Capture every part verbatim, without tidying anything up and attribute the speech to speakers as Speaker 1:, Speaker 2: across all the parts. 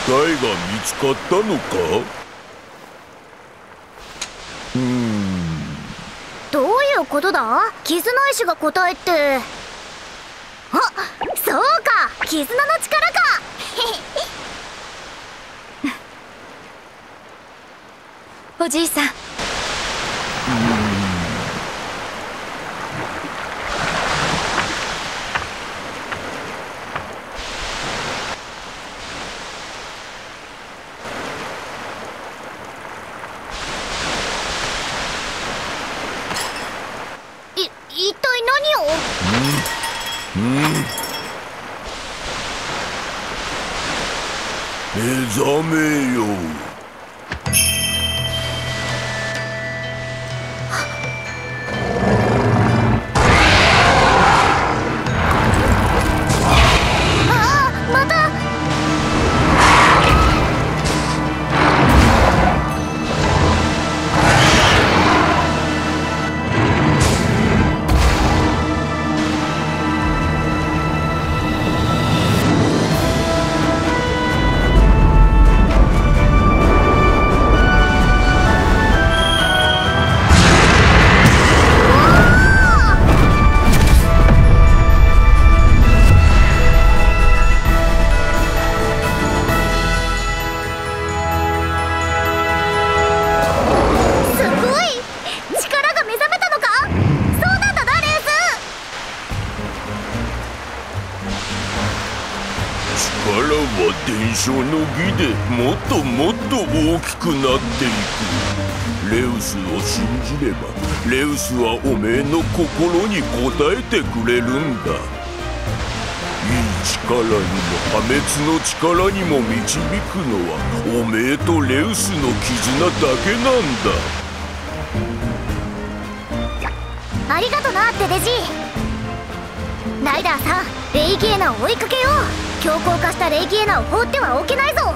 Speaker 1: えが見つかったのか？うーん。
Speaker 2: どういうことだ？絆石が答えって。あ、そうか、絆の力か。
Speaker 3: おじいさん。
Speaker 2: い、一体何を？
Speaker 1: うんうん。目覚めよ。伝承の儀でもっともっと大きくなっていく。レウスを信じればレウスはおめえの心に応えてくれるんだ。いい力にも破滅の力にも導くのはおめえとレウスの絆だけなん
Speaker 2: だ。ありがとなってデジ。ライダーさん、レイギエナを追いかけよう。強硬化したレイギエナを放ってはおけないぞ。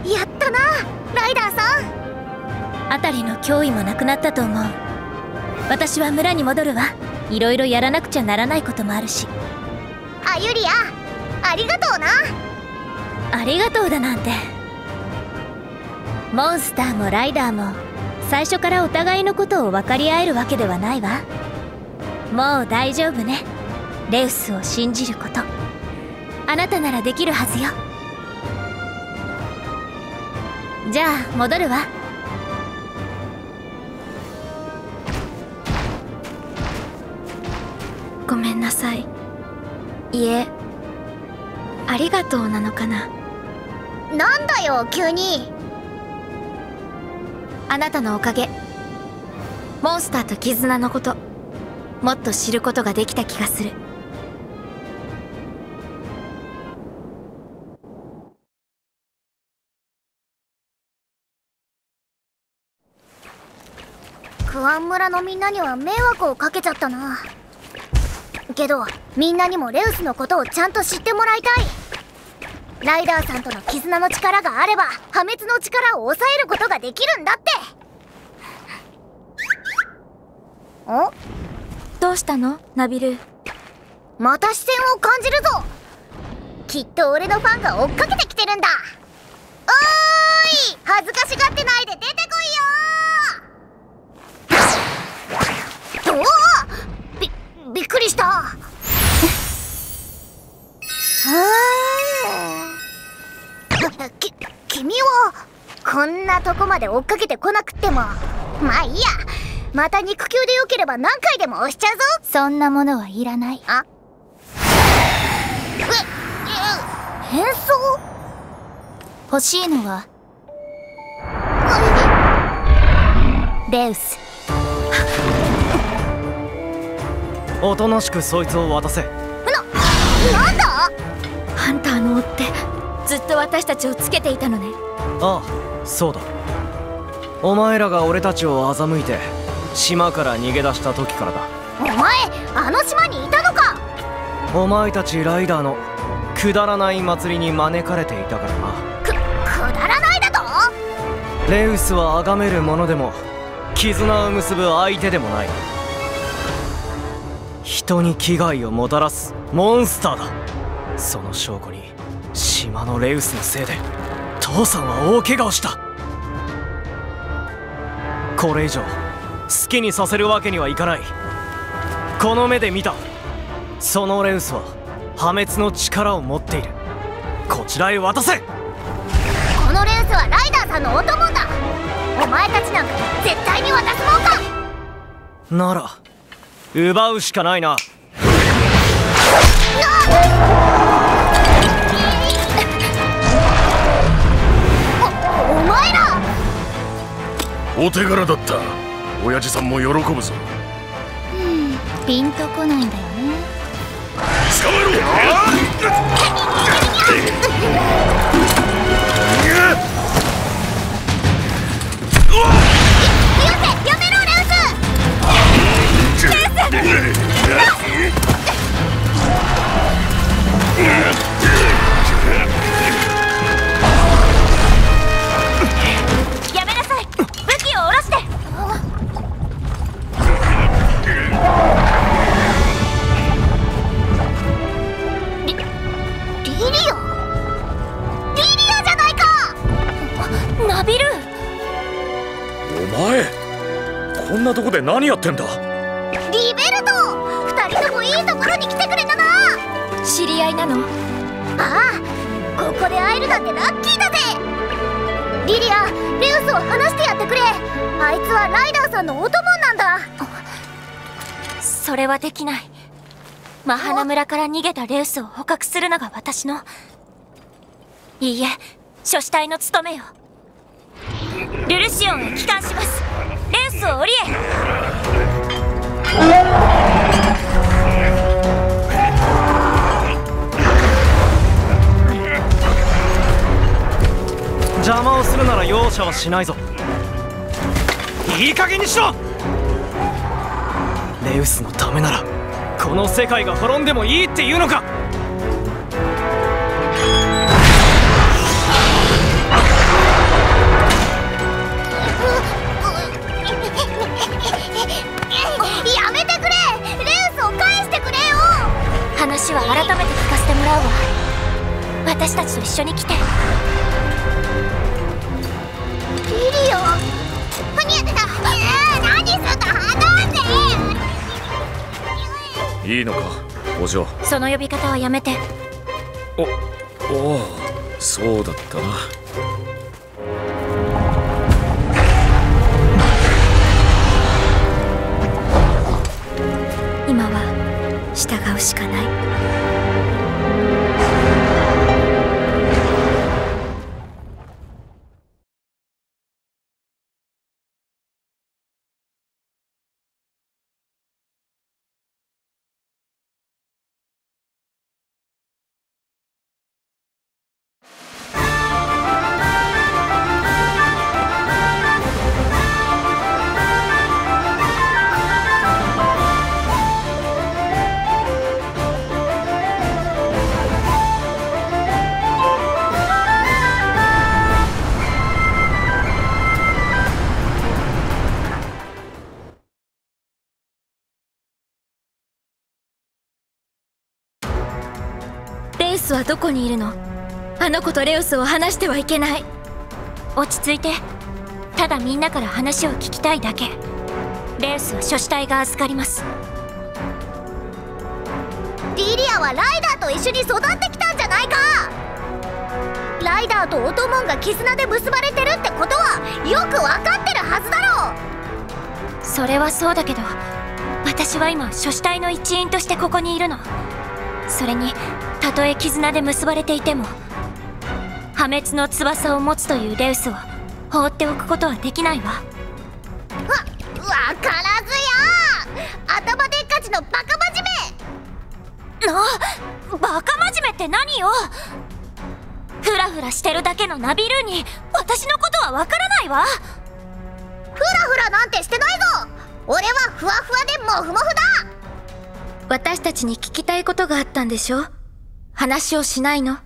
Speaker 2: やったなライダーさん。
Speaker 3: あたりの脅威もなくなったと思う。私は村に戻るわ。いろいろやらなくちゃならないこともあるし。
Speaker 2: あゆりや、ありがとうな。
Speaker 3: ありがとうだなんて。モンスターもライダーも最初からお互いのことを分かり合えるわけではないわ。もう大丈夫ね。レウスを信じること、あなたならできるはずよ。じゃあ戻るわ。ごめんなさい。いえ、ありがとうなのかな。
Speaker 2: なんだよ急に。
Speaker 3: あなたのおかげ、モンスターと絆のこともっと知ることができた気がする。
Speaker 2: クアン村のみんなには迷惑をかけちゃったな。けどみんなにもレウスのことをちゃんと知ってもらいたい。ライダーさんとの絆の力があれば破滅の力を抑えることができるんだって。お？
Speaker 3: どうしたのナビル。
Speaker 2: また視線を感じるぞ。きっと俺のファンが追っかけてきてるんだ。おーい、恥ずかしがってないで出てこいよー。おお、びびっくりした。き君はこんなとこまで追っかけてこなくってもまあいいや。また肉球でよければ何回でも押しちゃうぞ。
Speaker 3: そんなものはいらない。
Speaker 2: あ、え、え、変装？
Speaker 3: 欲しいのはレウス。
Speaker 4: おとなしくそいつを渡せ。
Speaker 2: な、なんだ？
Speaker 3: ハンターの追ってずっと私たちをつけていたのね。
Speaker 4: ああ、そうだ。お前らが俺たちを欺いて島から逃げ出した時からだ。
Speaker 2: お前あの島にいたのか。
Speaker 4: お前たちライダーのくだらない祭りに招かれていたからな。
Speaker 2: く、くだらないだと？
Speaker 4: レウスは崇める者でも絆を結ぶ相手でもない。人に危害をもたらすモンスターだ。その証拠に島のレウスのせいで父さんは大怪我をした。これ以上好きにさせるわけにはいかない。この目で見た。そのレウスは破滅の力を持っている。こちらへ渡せ。
Speaker 2: このレウスはライダーさんのお供だ。お前たちなんか絶対に渡すもんか。
Speaker 4: なら奪うしかないな。お、お前ら
Speaker 1: お手柄だった。親父さんも喜ぶぞ。
Speaker 3: ピンとこないんだよね。
Speaker 1: 捕まえろ。
Speaker 2: やめろレウス。
Speaker 3: やめなさい。武器を下ろして。
Speaker 2: リ、リリアリリアじゃないか。
Speaker 3: ナビル。
Speaker 1: お前こんなとこで何やってんだ。
Speaker 2: リベルト、二人ともいいところに来てくれたな。
Speaker 3: 知り合いなの？
Speaker 2: ああ、ここで会えるなんてラッキーだぜ。リリア、レウスを離してやってくれ。あいつはライダーさんのお供なんだ。
Speaker 3: それはできない。マハナ村から逃げたレウスを捕獲するのが私の、いいえ、諸子隊の務めよ。ルルシオンへ帰還します。レウスを降りえ。
Speaker 4: 邪魔をするなら容赦はしないぞ。いい加減にしろ。レウスのためならこの世界が滅んでもいいっていうのか。
Speaker 3: スと一緒に来て。
Speaker 2: リリアは何すんだ、離せ。
Speaker 5: いいのかお嬢。
Speaker 3: その呼び方はやめて。
Speaker 5: おおお、そうだったな。
Speaker 3: 今は従うしかない。レウスはどこにいるの？あの子とレウスを離してはいけない。落ち着いて。ただみんなから話を聞きたいだけ。レウスは諸子隊が預かります。
Speaker 2: リリアはライダーと一緒に育ってきたんじゃないか。ライダーとオトモンが絆で結ばれてるってことはよくわかってるはずだろう。
Speaker 3: それはそうだけど、私は今諸子隊の一員としてここにいるの。それにたとえ絆で結ばれていても、破滅の翼を持つというレウスを放っておくことはできないわ。わ、
Speaker 2: わからずや。頭でっかちのバカ真面目。
Speaker 3: な、バカ真面目って何よ。フラフラしてるだけのナビルーに私のことはわからないわ。
Speaker 2: フラフラなんてしてないぞ。俺はふわふわでモフモフだ。
Speaker 3: 私たちに聞きたいことがあったんでしょ。話をしないの？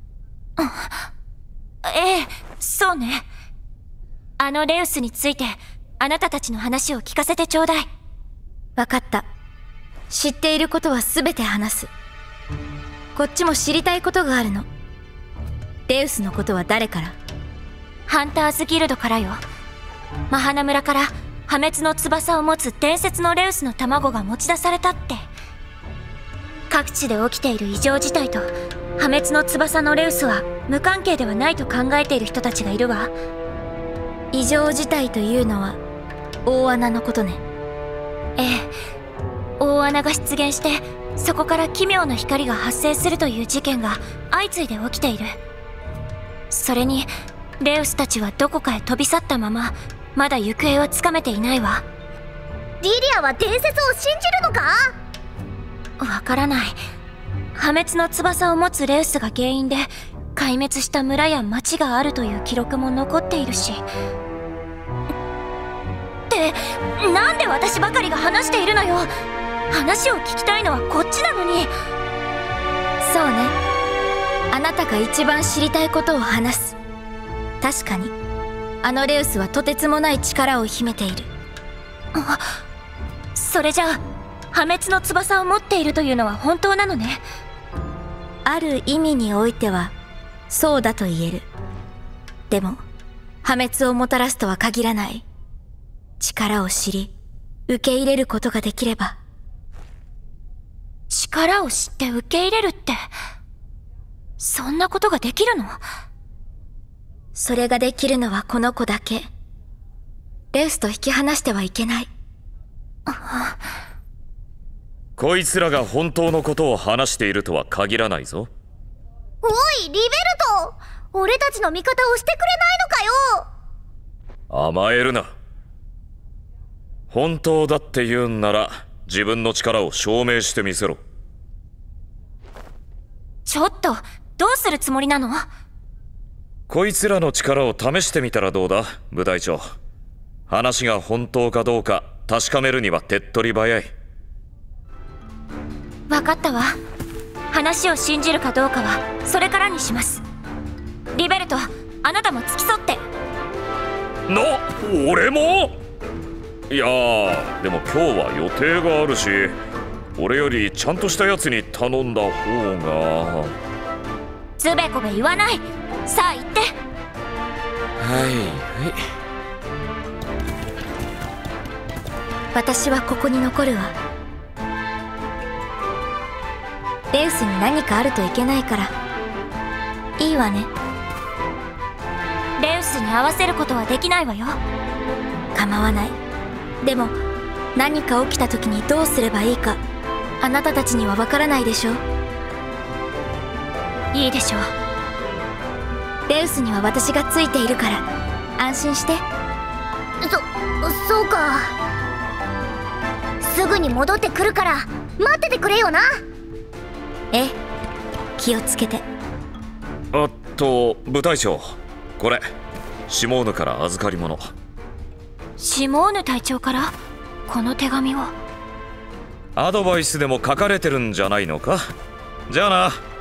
Speaker 3: ええ、そうね。あのレウスについてあなたたちの話を聞かせてちょうだい。わかった。知っていることは全て話す。こっちも知りたいことがあるの。レウスのことは誰から？ハンターズギルドからよ。マハナ村から破滅の翼を持つ伝説のレウスの卵が持ち出されたって。各地で起きている異常事態と破滅の翼のレウスは無関係ではないと考えている人たちがいるわ。異常事態というのは大穴のことね。ええ、大穴が出現してそこから奇妙な光が発生するという事件が相次いで起きている。それにレウスたちはどこかへ飛び去ったまままだ行方はつかめていないわ。
Speaker 2: リリアは伝説を信じるのか？
Speaker 3: わからない。破滅の翼を持つレウスが原因で壊滅した村や町があるという記録も残っているし。ってなんで私ばかりが話しているのよ。話を聞きたいのはこっちなのに。そうね、あなたが一番知りたいことを話す。確かにあのレウスはとてつもない力を秘めている。あ、それじゃあ破滅の翼を持っているというのは本当なのね。ある意味においてはそうだと言える。でも破滅をもたらすとは限らない。力を知り受け入れることができれば。力を知って受け入れるって、そんなことができるの？それができるのはこの子だけ。レウスと引き離してはいけない。
Speaker 5: こいつらが本当のことを話しているとは限らないぞ。
Speaker 2: おいリベルト、俺たちの味方をしてくれないのかよ。
Speaker 5: 甘えるな。本当だって言うんなら自分の力を証明してみせろ。
Speaker 3: ちょっとどうするつもりなの？
Speaker 5: こいつらの力を試してみたらどうだ、部隊長。話が本当かどうか確かめるには手っ取り早い。
Speaker 3: 分かったわ。話を信じるかどうかはそれからにします。リベルト、あなたも付き添って。
Speaker 5: な、俺も？いやー、でも今日は予定があるし、俺よりちゃんとしたやつに頼んだ方が。
Speaker 3: つべこべ言わない。さあ行って。
Speaker 5: はいはい。
Speaker 3: 私はここに残るわ。レウスに何かあるといけないから。いいわね。レウスに合わせることはできないわよ。構わない。でも何か起きた時にどうすればいいか、あなたたちにはわからないでしょ。いいでしょう。レウスには私がついているから安心して。
Speaker 2: そそうか。すぐに戻ってくるから待っててくれよな。
Speaker 3: ええ、気をつけて。
Speaker 5: あっと部隊長、これシモーヌから預かり物。
Speaker 3: シモーヌ隊長からこの手紙を。
Speaker 5: アドバイスでも書かれてるんじゃないのか。じゃあな。